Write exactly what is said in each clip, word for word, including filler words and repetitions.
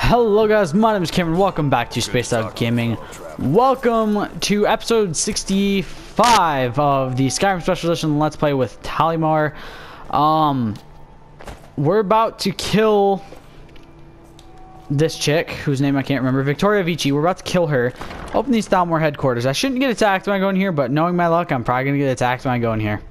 Hello guys, my name is Cameron. Welcome back to Spaced Out Gaming. Welcome to episode sixty-five of the Skyrim Special Edition Let's Play with Talimar. Um, we're about to kill this chick, whose name I can't remember, Victoria Vici. We're about to kill her. Open these Thalmor headquarters. I shouldn't get attacked when I go in here, but knowing my luck, I'm probably going to get attacked when I go in here.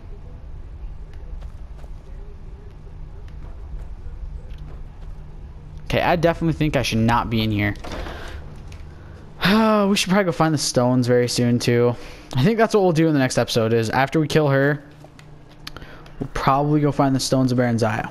Okay, I definitely think I should not be in here. Uh, we should probably go find the stones very soon, too. I think that's what we'll do in the next episode, is after we kill her, we'll probably go find the stones of Baron Zaya.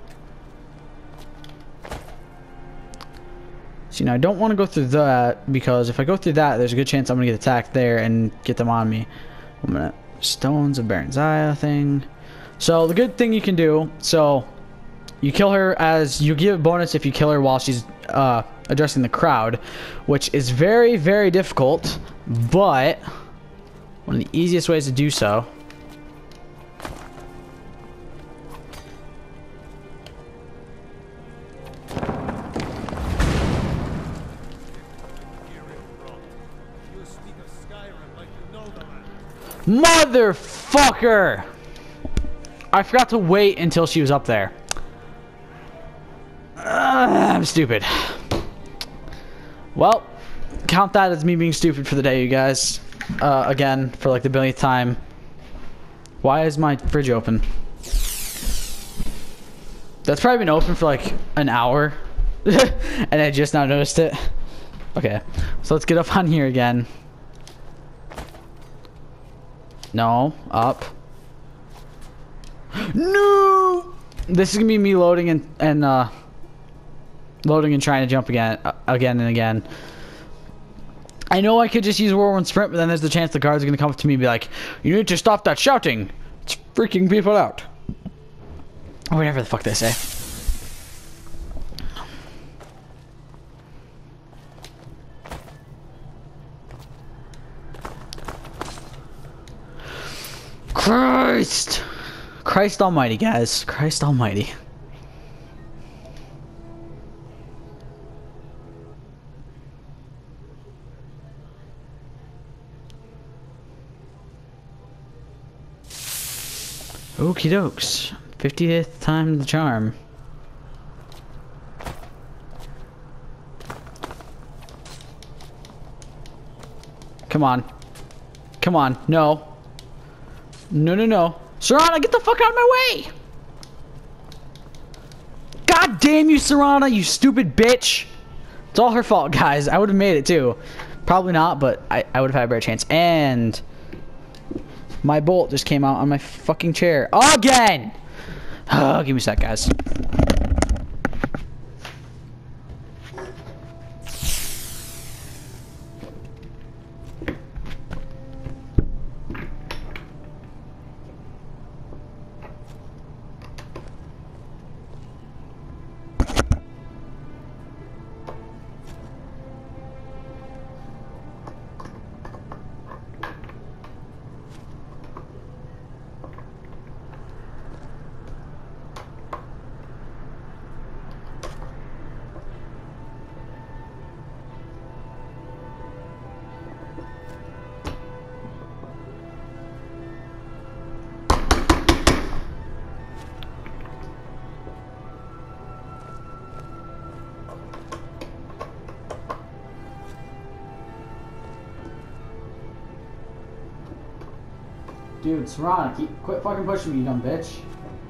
See, now I don't want to go through that, because if I go through that, there's a good chance I'm going to get attacked there and get them on me. One minute. Stones of Baron Zaya thing. So, the good thing you can do, so... you kill her as you give a bonus if you kill her while she's uh, addressing the crowd, which is very, very difficult, but one of the easiest ways to do so. Motherfucker! I forgot to wait until she was up there. Uh, I'm stupid. Well, count that as me being stupid for the day, you guys. Uh, again, for like the billionth time. Why is my fridge open? That's probably been open for like an hour. And I just now noticed it. Okay, so let's get up on here again. No, up. No! This is gonna be me loading and, and uh... loading and trying to jump again, uh, again and again. I know I could just use whirlwind sprint, but then there's the chance the guards are gonna come up to me and be like, "You need to stop that shouting. It's freaking people out." Or whatever the fuck they say. Christ! Christ Almighty, guys. Christ Almighty. Okie dokes. fiftieth time the charm. Come on. Come on. No. No, no, no. Serana, get the fuck out of my way! God damn you, Serana, you stupid bitch! It's all her fault, guys. I would have made it, too. Probably not, but I, I would have had a better chance. And... my bolt just came out on my fucking chair. Again! Oh, give me a sec, guys. Dude, Serana, keep, quit fucking pushing me, you dumb bitch.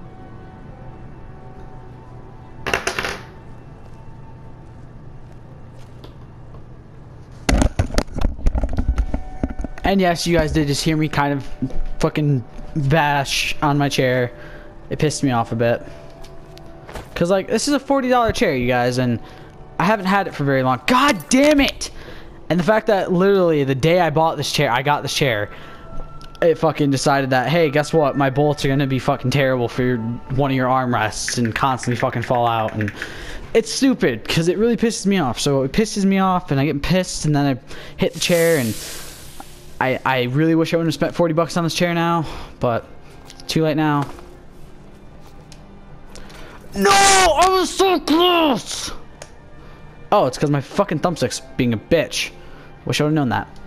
And yes, you guys did just hear me kind of fucking bash on my chair. It pissed me off a bit. Cause like, this is a forty dollar chair, you guys, and I haven't had it for very long. God damn it! And the fact that literally the day I bought this chair, I got this chair, it fucking decided that, hey, guess what? My bolts are gonna be fucking terrible for your, one of your armrests and constantly fucking fall out. And it's stupid because it really pisses me off. So it pisses me off and I get pissed and then I hit the chair and I, I really wish I wouldn't have spent forty bucks on this chair now, but too late now. No! I was so close! Oh, it's because my fucking thumbstick's being a bitch. Wish I would've known that.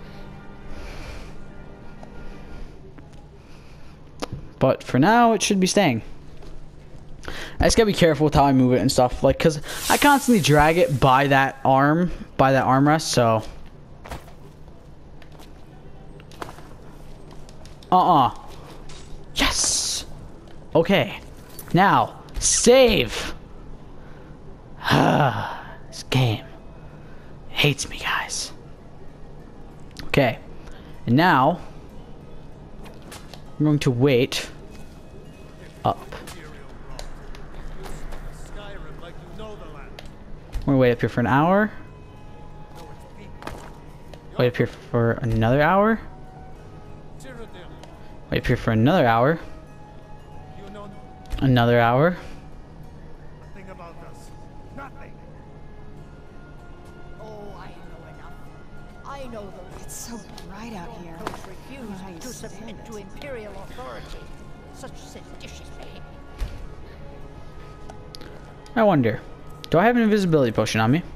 But for now, it should be staying. I just gotta be careful with how I move it and stuff. Like, cause I constantly drag it by that arm, by that armrest, so. Uh-uh. Yes! Okay. Now, save! This game hates me, guys. Okay. And now, I'm going to wait up. I'm gonna wait up here for an hour. Wait up here for another hour. Wait up here for another hour. Another hour. Nothing about us. Nothing. Oh, I know enough. I know those. It's so bright out here. Those refuse I to submit stand to it. imperial authority. Such seditious behavior. I wonder, do I have an invisibility potion on me?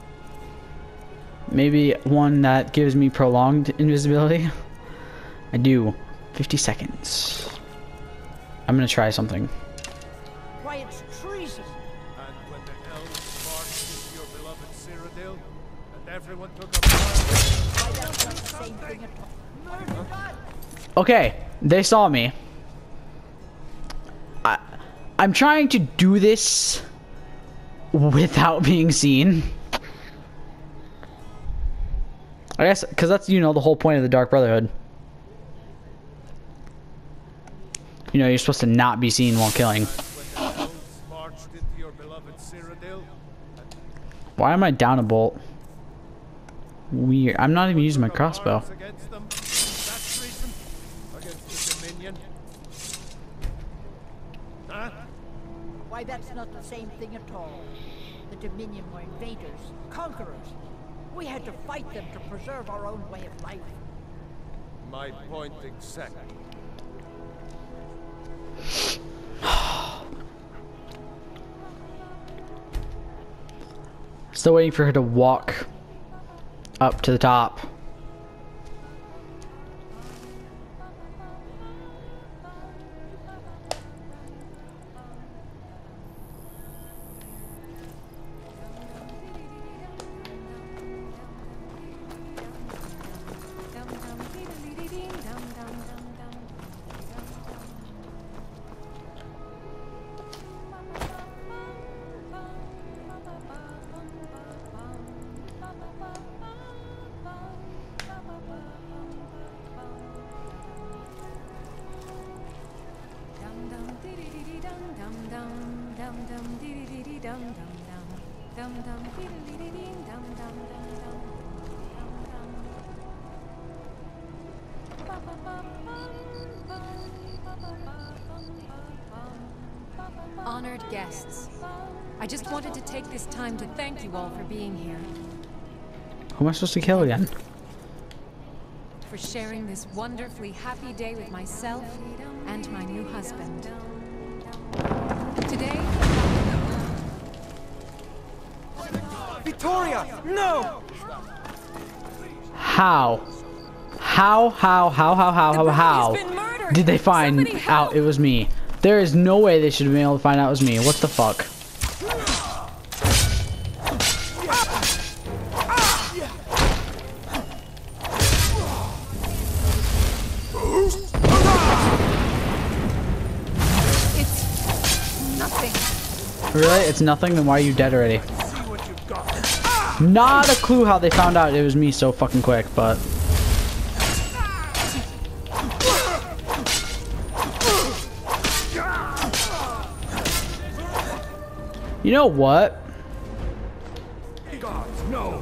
Maybe one that gives me prolonged invisibility? I do. fifty seconds. I'm gonna try something. Why, it's treason. And when the elves marched into your beloved Cyrodiil, and everyone took up arms, Why, that's not the same thing at all. Murder God. Okay, they saw me. I, I'm trying to do this without being seen. I guess, because that's, you know, the whole point of the Dark Brotherhood. You know, you're supposed to not be seen while killing. when the elves marched into your beloved Cyrodiil, Why am I down a bolt? Weird. I'm not even using my took up crossbow. arms against them. That's treason against the Dominion. Huh? Why, that's not the same thing at all. The Dominion were invaders, conquerors. We had to fight them to preserve our own way of life. My point exactly. Still waiting for her to walk up to the top. Honored guests, I just wanted to take this time to thank you all for being here, Who am I supposed to kill again? for sharing this wonderfully happy day with myself and my new husband. Today, Victoria! No! How? How, how, how, how, how, how, how The body's been murdered. did they find Somebody help. out it was me? There is no way they should have been able to find out it was me. What the fuck? it's nothing. Really? It's nothing? Then why are you dead already? See what you've got. Not a clue how they found out it was me so fucking quick, but... You know what? Gods, no!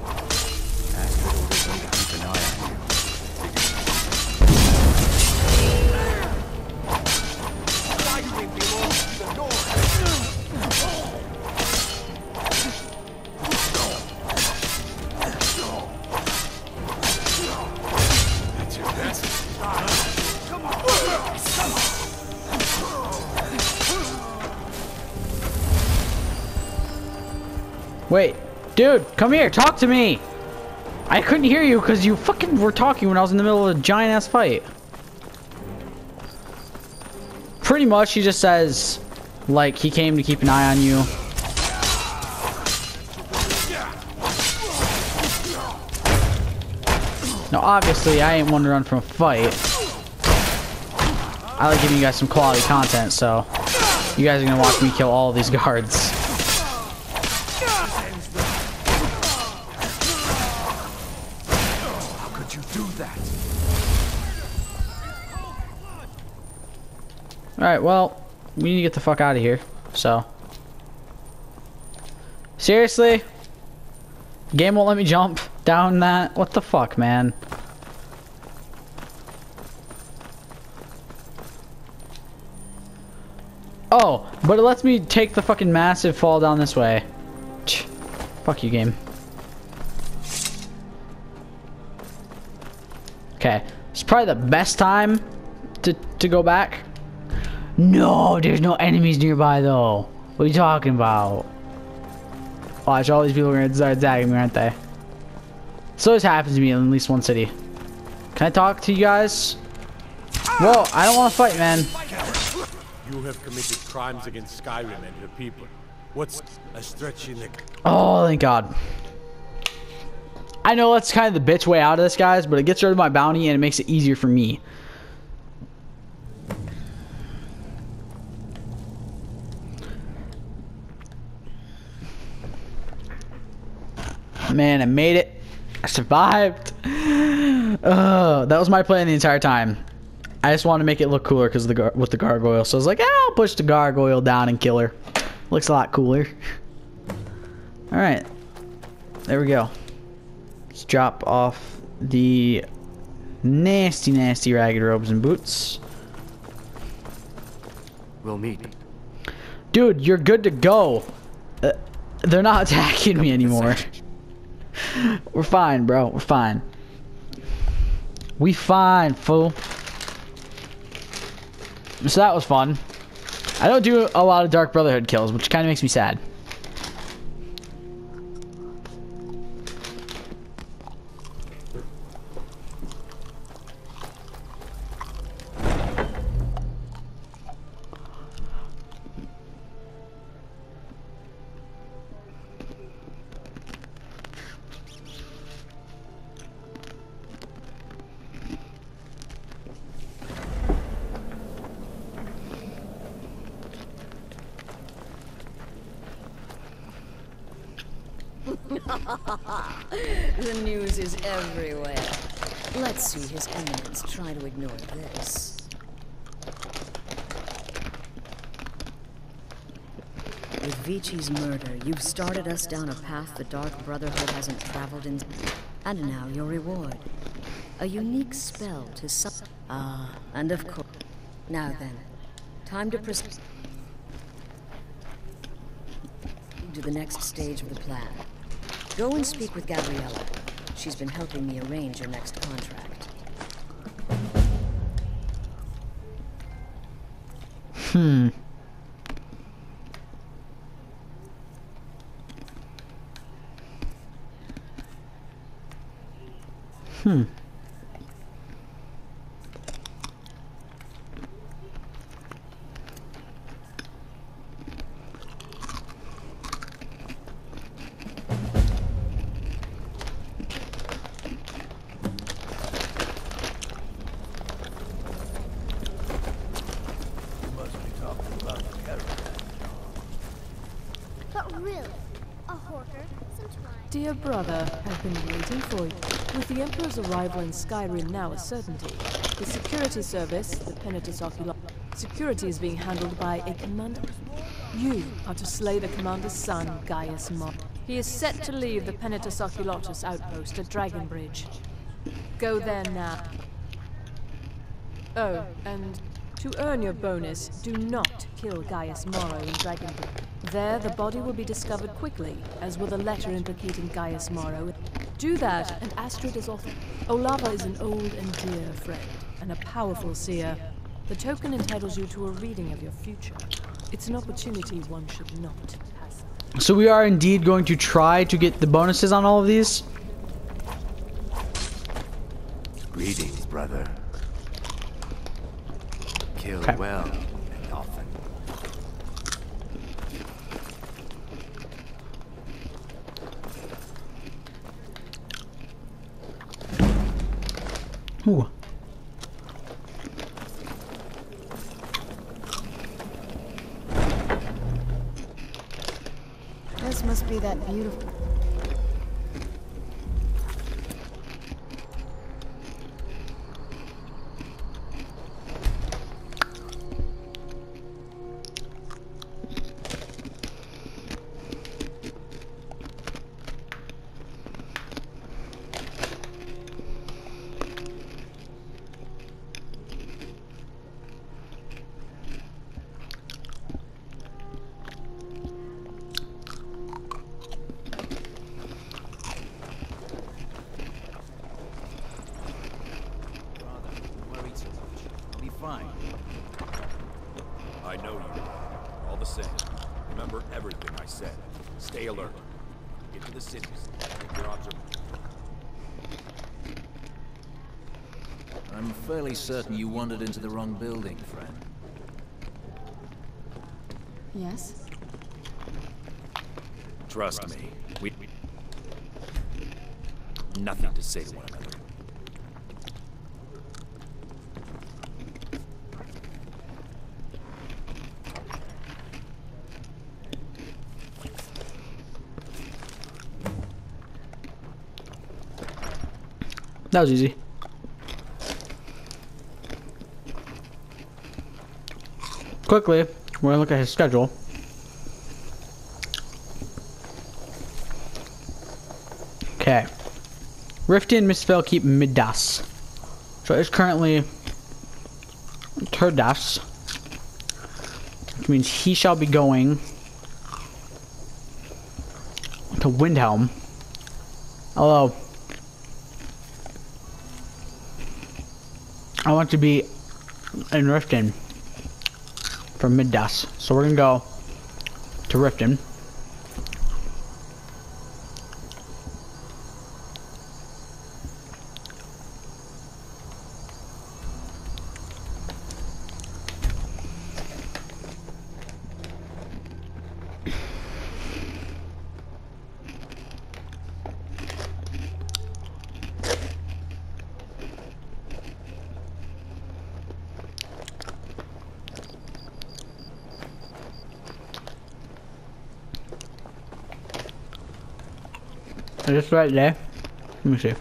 Lightning belongs to the North. That's your best. Come on! Come on! Wait. Dude, come here, talk to me. I couldn't hear you because you fucking were talking when I was in the middle of a giant ass fight. Pretty much, he just says, like, he came to keep an eye on you. Now, obviously, I ain't one to run from a fight. I like giving you guys some quality content, so you guys are gonna watch me kill all of these guards. How could you do that? Alright, well, we need to get the fuck out of here, so. Seriously? Game won't let me jump down that? What the fuck, man? Oh, but it lets me take the fucking massive fall down this way. Ch fuck you, game. Okay, it's probably the best time to, to go back. No, there's no enemies nearby though. What are you talking about? Watch, all these people are gonna start attacking me, aren't they? So this happens to me in at least one city. Can I talk to you guys? Whoa, I don't want to fight, man. You have committed crimes against Skyrim and her people. What's a stretch in the... Oh, thank God. I know that's kind of the bitch way out of this, guys, but it gets rid of my bounty and it makes it easier for me. Man, I made it. I survived. Uh, that was my plan the entire time. I just wanted to make it look cooler because of the gar with the gargoyle. So I was like, ah, I'll push the gargoyle down and kill her. Looks a lot cooler. All right, there we go. Let's drop off the nasty, nasty ragged robes and boots. We'll meet. Dude, you're good to go. Uh, they're not attacking me anymore. We're fine, bro. We're fine. We fine, fool. So that was fun. I don't do a lot of Dark Brotherhood kills, which kind of makes me sad. The news is everywhere. Let's see His Eminence try to ignore this. With Vichi's murder, you've started us down a path the Dark Brotherhood hasn't traveled in. And now your reward. A unique spell to sub- Ah, and of course. Now then, time to proceed to the next stage of the plan. Go and speak with Gabriella. She's been helping me arrange your next contract. Hmm. Hmm. Dear brother, I've been waiting for you. With the Emperor's arrival in Skyrim now a certainty, the security service, the Penitus Oculi, security is being handled by a commander. You are to slay the commander's son, Gaius Mar. He is set to leave the Penitus Oculatus outpost at Dragonbridge. Go there now. Oh, and to earn your bonus, do not kill Gaius Morrow in Dragonbridge. There, the body will be discovered quickly, as will the letter implicating Gaius Morrow. Do that, and Astrid is off. Olava is an old and dear friend, and a powerful seer. The token entitles you to a reading of your future. It's an opportunity one should not pass. So we are indeed going to try to get the bonuses on all of these. Greetings, brother. Kill Okay. well and often. Ooh. This must be that beautiful. Fine. I know you. All the same, remember everything I said. Stay alert. Get to the cities. Make your observation. I'm fairly certain you wandered into the wrong building, friend. Yes? Trust me. We... Nothing to say to one another. That was easy. Quickly, we're gonna look at his schedule. Okay. Riften, Mistfell keep Midas. So it's currently Turdas. Which means he shall be going to Windhelm. Although I want to be in Riften for Midas. So we're gonna go to Riften. Is this the right day? Let me see.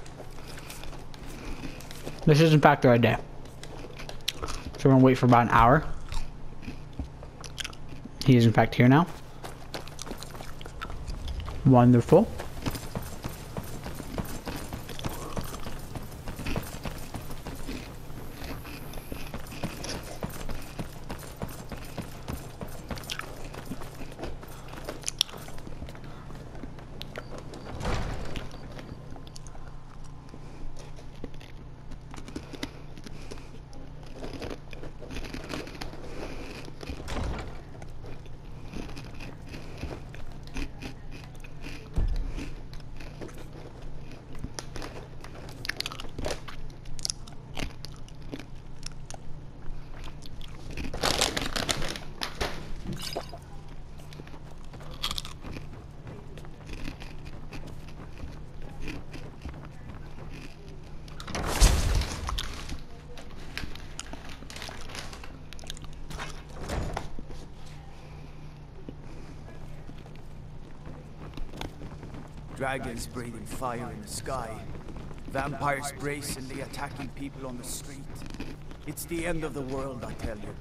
This is in fact the right day. So we're gonna wait for about an hour. He is in fact here now. Wonderful. Dragons breathing fire in the sky. Vampires brazenly attacking people on the street. It's the end of the world, I tell you.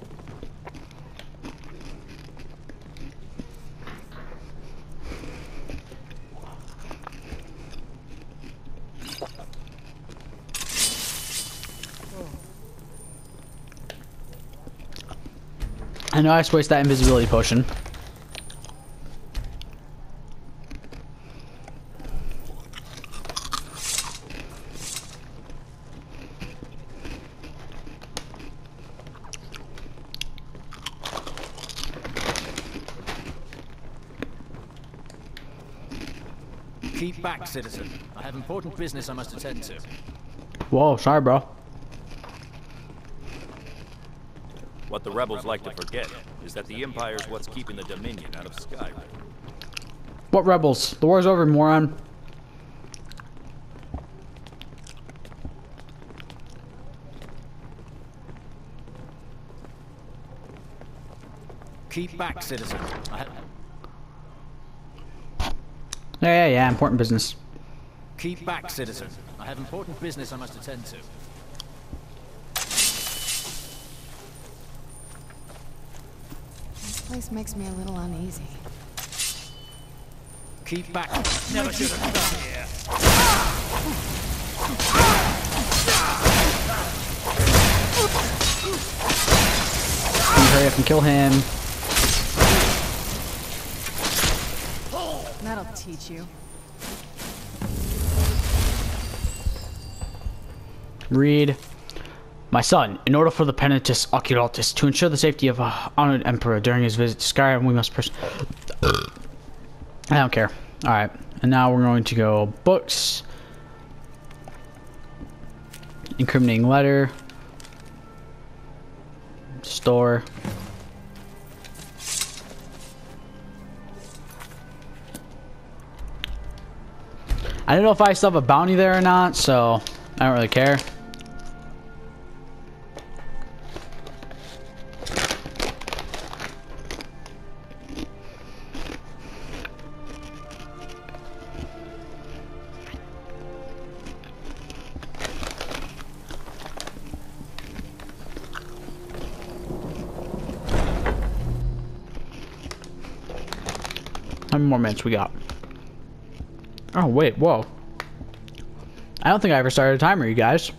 I know I just wasted that invisibility potion. Keep back, citizen. I have important business I must attend to. Whoa, sorry, bro. What the rebels like to forget is that the Empire's what's keeping the Dominion out of Skyrim. What rebels? The war's over, moron. Keep back, citizen. I have... Yeah, yeah, yeah, important business. Keep back, citizen. I have important business I must attend to. This place makes me a little uneasy. Keep back. Never should have done here. Hurry up and kill him. That'll teach you. Read. My son, in order for the Penitus Occultus to ensure the safety of a honored emperor during his visit to Skyrim, we must pers- I don't care. Alright, and now we're going to go books. Incriminating letter. Store. I don't know if I still have a bounty there or not, so I don't really care. How many more minutes we got? Oh, wait, whoa. I don't think I ever started a timer, you guys.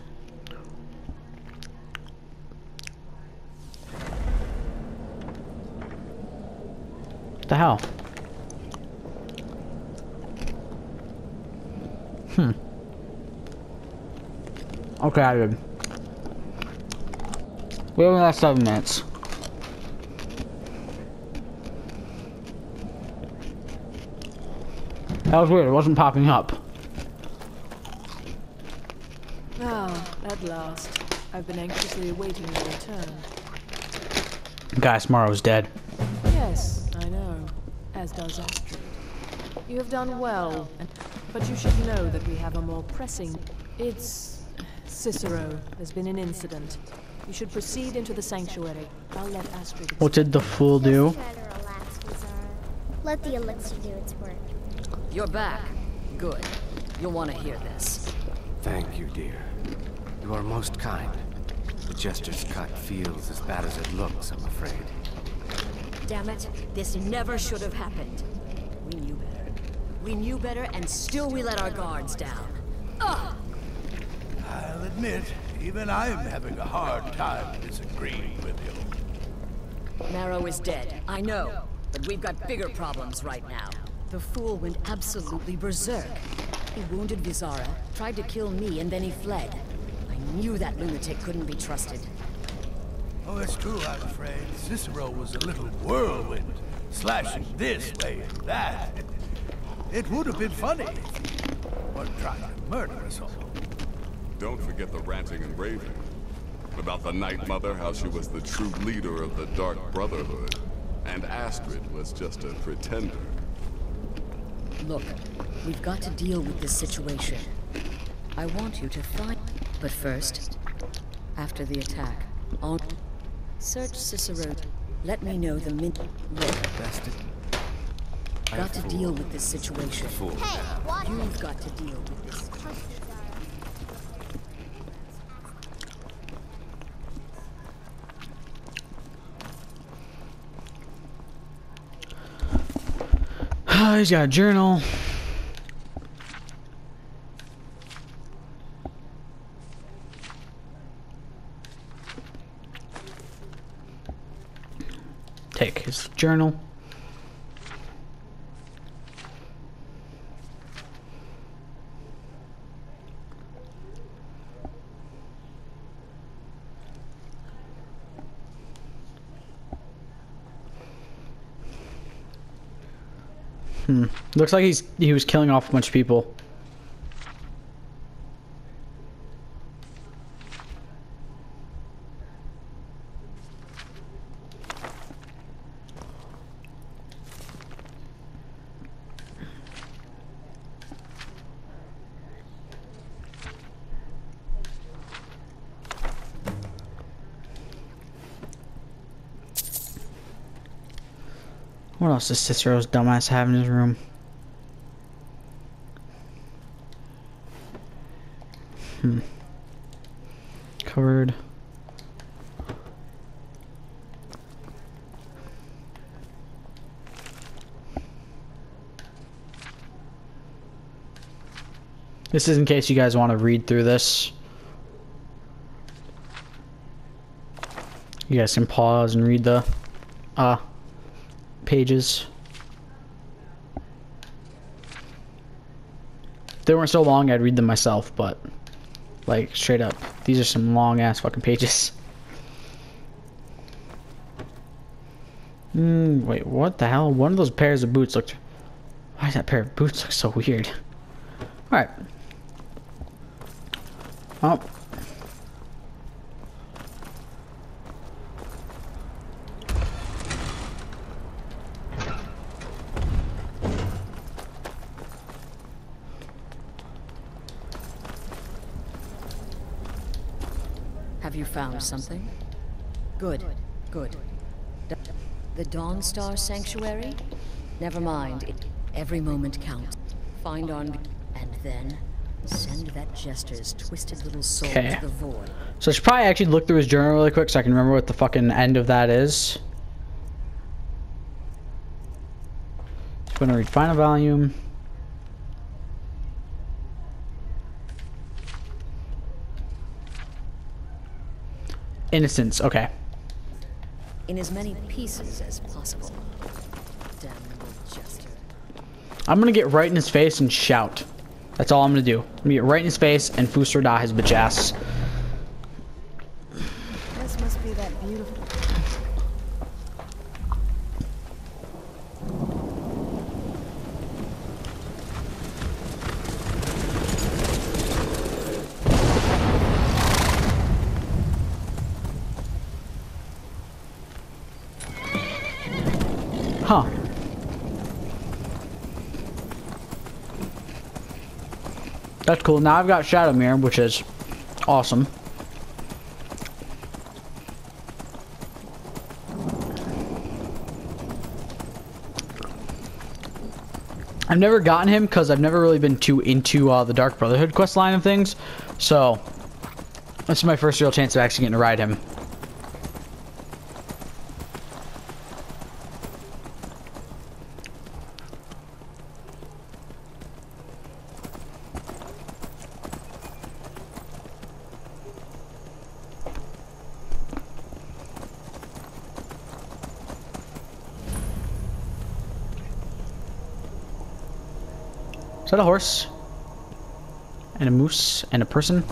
What the hell? Hmm. Okay, I did. We only got seven minutes. That was weird, it wasn't popping up. Ah, at last. I've been anxiously awaiting your return. Guy Smarrow's dead. Yes, I know. As does Astrid. You have done well, and, but you should know that we have a more pressing... It's... Cicero. There's been an incident. You should proceed into the sanctuary. I'll let Astrid... What did the fool do? Try to relax, Bizarre. Let the elixir do its work. You're back. Good. You'll want to hear this. Thank you, dear. You are most kind. The Jester's cut feels as bad as it looks, I'm afraid. Damn it. This never should have happened. We knew better. We knew better, and still we let our guards down. Ugh! I'll admit, even I'm having a hard time disagreeing with you. Marrow is dead, I know. But we've got bigger problems right now. The fool went absolutely berserk. He wounded Vizara, tried to kill me, and then he fled. I knew that lunatic couldn't be trusted. Oh, it's true, I'm afraid. Cicero was a little whirlwind, slashing this way and that. It would have been funny if he weren't trying to murder us all. Don't forget the ranting and raving. About the Night Mother, how she was the true leader of the Dark Brotherhood. And Astrid was just a pretender. Look, we've got to deal with this situation. I want you to find... But first, after the attack, I'll... Search Cicero. Let me know the min... Look, got to deal with this situation. Hey, what? You've got to deal with this. He's got a journal. Take his journal. Hmm. Looks like he's he was killing off a bunch of people. What else does Cicero's dumbass have in his room? Hmm. Covered. This is in case you guys want to read through this. You guys can pause and read the uh pages. If they weren't so long, I'd read them myself, but like straight up, these are some long ass fucking pages. Hmm, wait, what the hell? One of those pairs of boots looked... Why does that pair of boots look so weird? Alright. Oh. Have you found something? Good, good. The Dawnstar Sanctuary? Never mind. It, every moment counts. Find on, and then send that jester's twisted little soul Okay. to the void. So I should probably actually look through his journal really quick so I can remember what the fucking end of that is. Just gonna read final volume. Innocence, okay. In as many pieces as possible. Damnable jester. I'm gonna get right in his face and shout. That's all I'm gonna do. I'm gonna get right in his face and Fusra da his bitch ass. This must be that beautiful. Huh. That's cool. Now I've got Shadow Mirror, which is awesome. I've never gotten him because I've never really been too into uh, the Dark Brotherhood quest line of things. So, this is my first real chance of actually getting to ride him. Is that a horse? And a moose? And a person?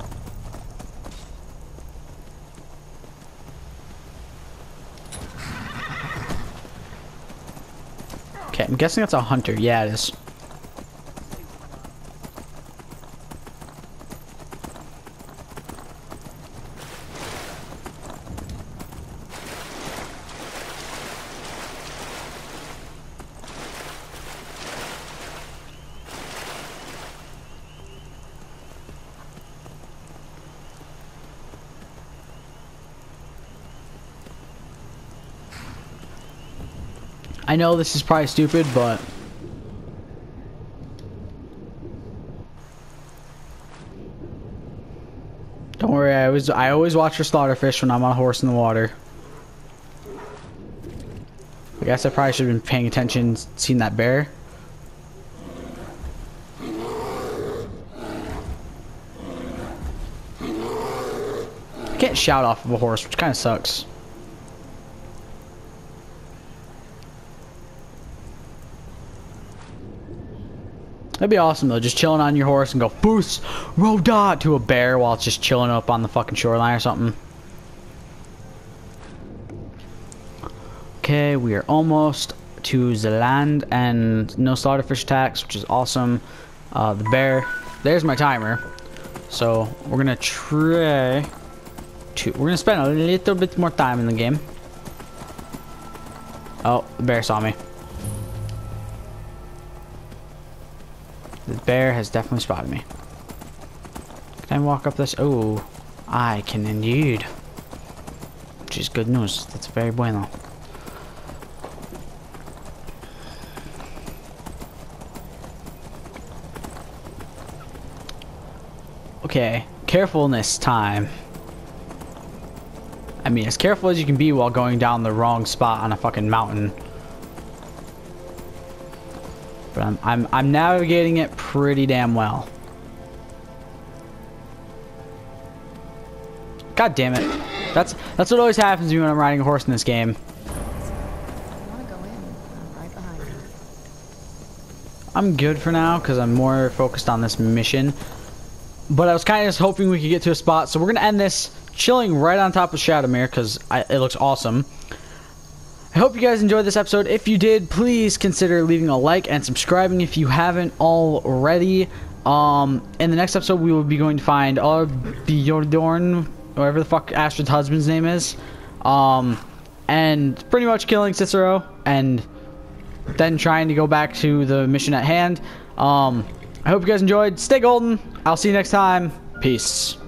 Okay, I'm guessing that's a hunter. Yeah, it is. I know this is probably stupid, but don't worry. I always I always watch for slaughterfish when I'm on a horse in the water. I guess I probably should have been paying attention, seen that bear. I can't shout off of a horse, which kind of sucks. That'd be awesome though, just chilling on your horse and go Foos Roda to a bear while it's just chilling up on the fucking shoreline or something. Okay, we are almost to the land and no slaughterfish attacks, which is awesome. Uh, the bear. There's my timer. So we're gonna try to. We're gonna spend a little bit more time in the game. Oh, the bear saw me. The bear has definitely spotted me. Can I walk up this? Oh, I can indeed. Which is good news. That's very bueno. Okay, carefulness time. I mean, as careful as you can be while going down the wrong spot on a fucking mountain. But I'm I'm I'm navigating it pretty damn well. God damn it. That's that's what always happens to me when I'm riding a horse in this game. I want to go in. I'm right behind you. I'm good for now because I'm more focused on this mission. But I was kind of just hoping we could get to a spot. So we're going to end this chilling right on top of Shadowmere because it looks awesome. I hope you guys enjoyed this episode. If you did, please consider leaving a like and subscribing if you haven't already. Um, in the next episode, we will be going to find Arbjorn, whatever the fuck Astrid's husband's name is. Um, and pretty much killing Cicero and then trying to go back to the mission at hand. Um... I hope you guys enjoyed. Stay golden. I'll see you next time. Peace.